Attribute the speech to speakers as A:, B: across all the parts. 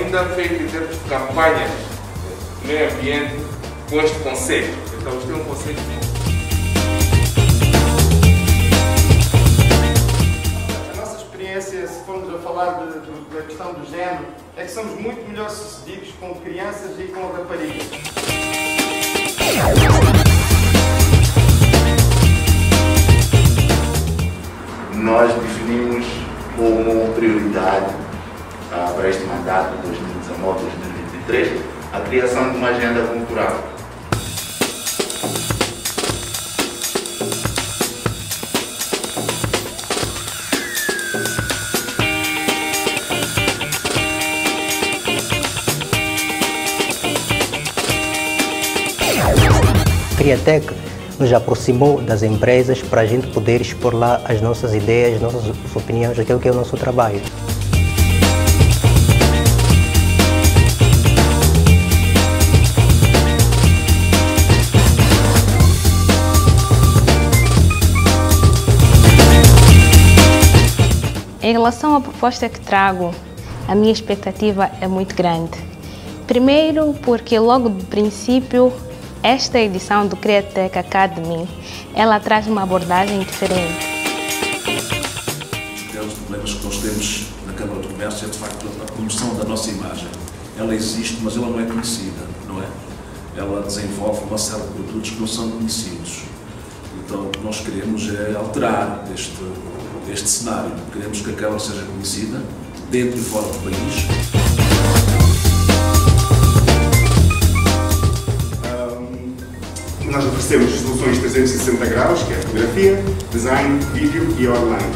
A: ainda feito em termos de campanhas de meio ambiente com este conceito. Então, isto é um conceito novo.
B: A nossa experiência, se formos a falar da questão do género, é que somos muito melhor sucedidos com crianças e com raparigas.
C: Nós definimos como prioridade para este mandato 2019-2023 a criação de uma agenda cultural.
D: A Criatec nos aproximou das empresas para a gente poder expor lá as nossas ideias, as nossas opiniões, aquilo que é o nosso trabalho.
E: Em relação à proposta que trago, a minha expectativa é muito grande. Primeiro, porque logo do princípio, esta edição do Criatec Academy, ela traz uma abordagem diferente.
F: Um dos problemas que nós temos na Câmara de Comércio é, de facto, a promoção da nossa imagem. Ela existe, mas ela não é conhecida, não é? Ela desenvolve uma série de produtos que não são conhecidos. Então, o que nós queremos é alterar este cenário. Queremos que a Câmara seja conhecida, dentro e fora do país.
G: Nós oferecemos soluções 360 graus, que é fotografia, design, vídeo e online.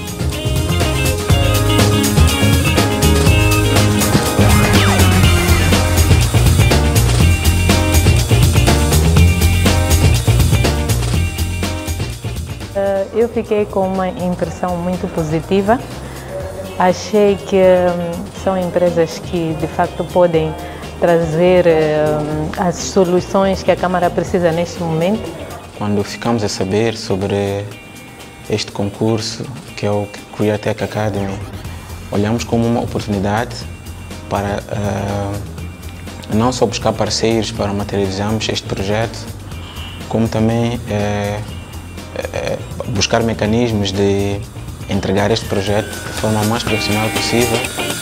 H: Eu fiquei com uma impressão muito positiva. Achei que são empresas que de facto podem trazer as soluções que a Câmara precisa neste momento.
I: Quando ficamos a saber sobre este concurso, que é o Criatec Academy, olhamos como uma oportunidade para não só buscar parceiros para materializarmos este projeto, como também buscar mecanismos de entregar este projeto de forma mais profissional possível.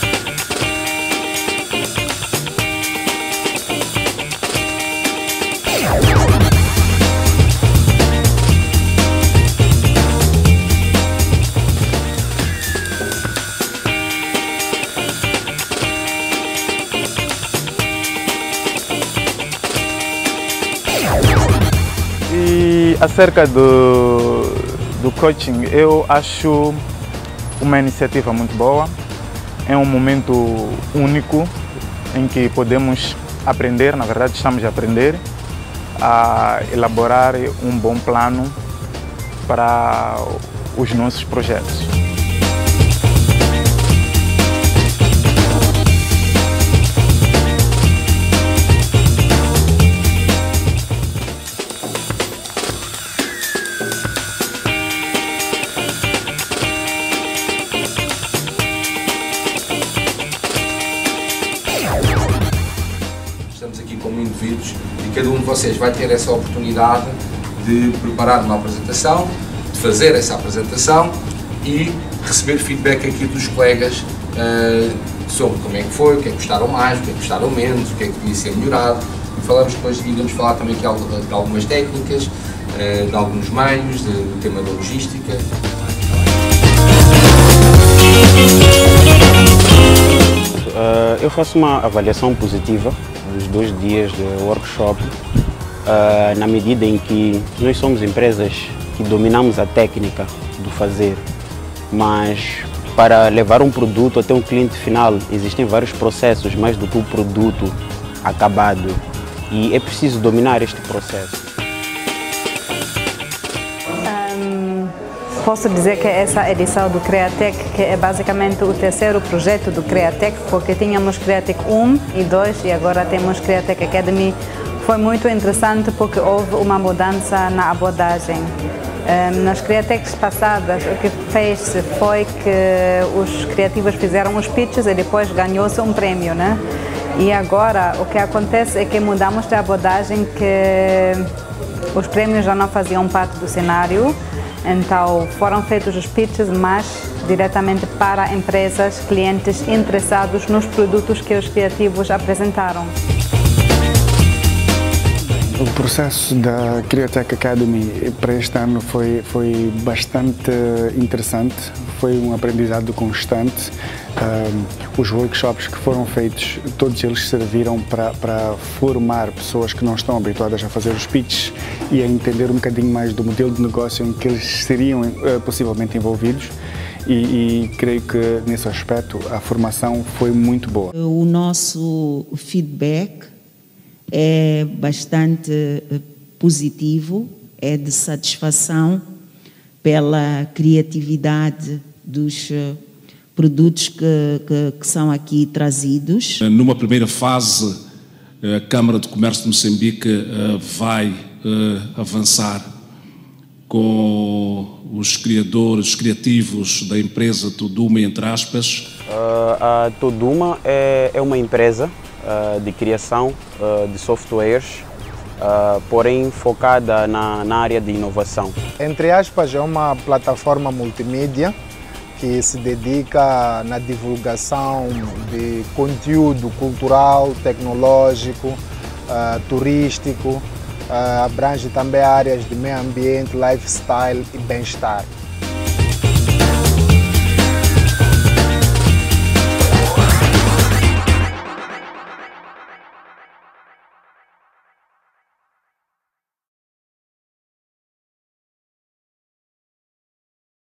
B: E acerca do coaching, eu acho uma iniciativa muito boa. É um momento único em que podemos aprender, na verdade estamos a aprender, a elaborar um bom plano para os nossos projetos.
J: Estamos aqui como indivíduos e cada um de vocês vai ter essa oportunidade de preparar uma apresentação, de fazer essa apresentação e receber feedback aqui dos colegas sobre como é que foi, o que é que gostaram mais, o que é que gostaram menos, o que é que devia ser melhorado. E falamos depois, iremos falar também aqui de algumas técnicas, de alguns meios, do tema da logística.
I: Eu faço uma avaliação positiva dos 2 dias de workshop, na medida em que nós somos empresas que dominamos a técnica do fazer, mas para levar um produto até um cliente final existem vários processos, mais do que o produto acabado, e é preciso dominar este processo.
K: Posso dizer que essa edição do Criatec, que é basicamente o terceiro projeto do Criatec, porque tínhamos Criatec 1 e 2 e agora temos Criatec Academy, foi muito interessante porque houve uma mudança na abordagem. Nas Createcs passadas, o que fez-se foi que os criativos fizeram os pitches e depois ganhou-se um prêmio, né? E agora o que acontece é que mudamos de abordagem, que os prêmios já não faziam parte do cenário, então foram feitos os pitches, mas diretamente para empresas, clientes interessados nos produtos que os criativos apresentaram.
L: O processo da Createch Academy para este ano foi bastante interessante, foi um aprendizado constante. Os workshops que foram feitos, todos eles serviram para formar pessoas que não estão habituadas a fazer os pitches e a entender um bocadinho mais do modelo de negócio em que eles seriam possivelmente envolvidos. E creio que nesse aspecto a formação foi muito boa.
M: O nosso feedback é bastante positivo, é de satisfação pela criatividade dos produtos que são aqui trazidos.
F: Numa primeira fase, a Câmara de Comércio de Moçambique vai avançar com os criativos da empresa Toduma, entre aspas.
I: A Toduma é uma empresa de criação de softwares, porém focada na área de inovação.
N: Entre aspas, é uma plataforma multimídia que se dedica na divulgação de conteúdo cultural, tecnológico, turístico, abrange também áreas de meio ambiente, lifestyle e bem-estar.